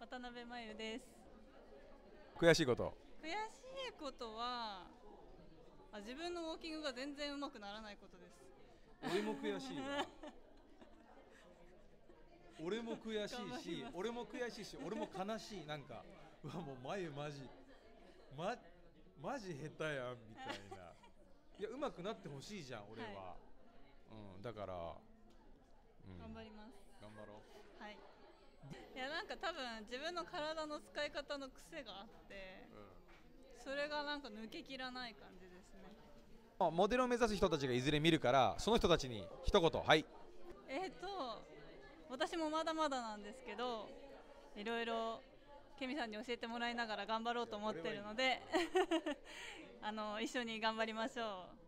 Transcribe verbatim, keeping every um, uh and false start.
渡辺真由です。 悔しいこと。 悔しいことはあ自分のウォーキングが全然上手くならないことです。 俺も悔しいわ俺も悔しいし俺も悔しいし俺も悲しい。なんかうわもう眉マジまマジ下手やんみたいないや上手くなってほしいじゃん俺は、はい、うん、だから、うん、 頑張ります。 頑張ろう。 はい。いやなんか多分自分の体の使い方の癖があって、うん、それがなんか抜けきらない感じですね。 モデルを目指す人たちがいずれ見るからその人たちに一言。はい。 えっと私もまだまだなんですけどいろいろケミさんに教えてもらいながら頑張ろうと思ってるのであの一緒に頑張りましょう。